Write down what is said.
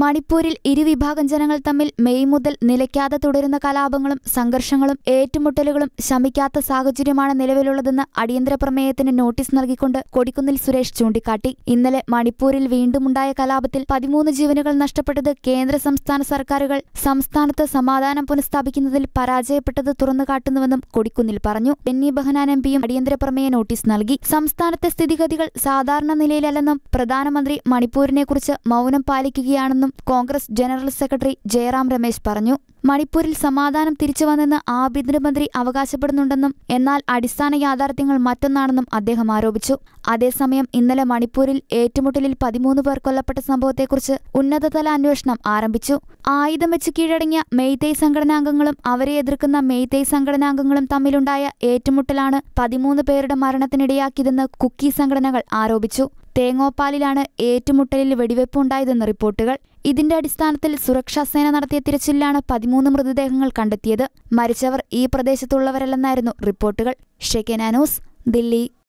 മണിപ്പൂരിൽ ഇരുവിഭാഗം ജനങ്ങൾ തമ്മിൽ മെയ് മുതൽ നിലയ്ക്കാതെ തുടരുന്ന കലാപങ്ങളും സംഘർഷങ്ങളും ഏറ്റുമുട്ടലുകളും ശമിക്കാത്ത സാഹചര്യമാണ് നിലവിലുള്ളതെന്ന് അടിയന്തര പ്രമേയത്തിന് നോട്ടീസ് നൽകിക്കൊണ്ട് കൊടിക്കുന്നിൽ സുരേഷ് ചൂണ്ടിക്കാട്ടി. ഇന്നലെ മണിപ്പൂരിൽ വീണ്ടുമുണ്ടായ കലാപത്തിൽ 13 ജീവനുകൾ നഷ്ടപ്പെട്ടത് കേന്ദ്ര സംസ്ഥാന സർക്കാരുകൾ സംസ്ഥാനത്ത് സമാധാനം പുനഃസ്ഥാപിക്കുന്നതിൽ പരാജയപ്പെട്ടത് തുറന്നുകാട്ടുന്നുവെന്നും കൊടിക്കുന്നിൽ പറഞ്ഞു. ബെന്നി ബെഹനാൻ എംപിയും അടിയന്തര പ്രമേയ നോട്ടീസ് നൽകി. സംസ്ഥാനത്തെ സ്ഥിതിഗതികൾ സാധാരണ നിലയിലല്ലെന്നും പ്രധാനമന്ത്രി മണിപ്പൂരിനെക്കുറിച്ച് മൗനം പാലിക്കുകയാണെന്നും കോൺഗ്രസ് ജനറൽ സെക്രട്ടറി ജയറാം രമേശ് പറഞ്ഞു. മണിപ്പൂരിൽ സമാധാനം തിരിച്ചുവന്നെന്ന് ആഭ്യന്തരമന്ത്രി അവകാശപ്പെടുന്നുണ്ടെന്നും എന്നാൽ അടിസ്ഥാന യാഥാർത്ഥ്യങ്ങൾ മറ്റൊന്നാണെന്നും അദ്ദേഹം ആരോപിച്ചു. അതേസമയം ഇന്നലെ മണിപ്പൂരിൽ ഏറ്റുമുട്ടലിൽ 13 പേർ കൊല്ലപ്പെട്ട സംഭവത്തെക്കുറിച്ച് ഉന്നതതല അന്വേഷണം ആരംഭിച്ചു. ആയുധം വെച്ച് കീഴടങ്ങിയ മെയ്തേയ് സംഘടനാംഗങ്ങളും അവരെ എതിർക്കുന്ന മെയ്തേയ് സംഘടനാംഗങ്ങളും തമ്മിലുണ്ടായ ഏറ്റുമുട്ടലാണ് 13 പേരുടെ മരണത്തിനിടയാക്കിയതെന്ന് കുക്കി സംഘടനകൾ ആരോപിച്ചു. തേങ്ങോപ്പാലിലാണ് ഏറ്റുമുട്ടലിൽ വെടിവെപ്പുണ്ടായതെന്ന് റിപ്പോർട്ടുകൾ. ഇതിന്റെ അടിസ്ഥാനത്തിൽ സുരക്ഷാസേന നടത്തിയ തിരച്ചിലിലാണ് 13 മൃതദേഹങ്ങൾ കണ്ടെത്തിയത്. മരിച്ചവർ ഈ പ്രദേശത്തുള്ളവരല്ലെന്നായിരുന്നു റിപ്പോർട്ടുകൾ. ഷെക്കേന ന്യൂസ്, ദില്ലി.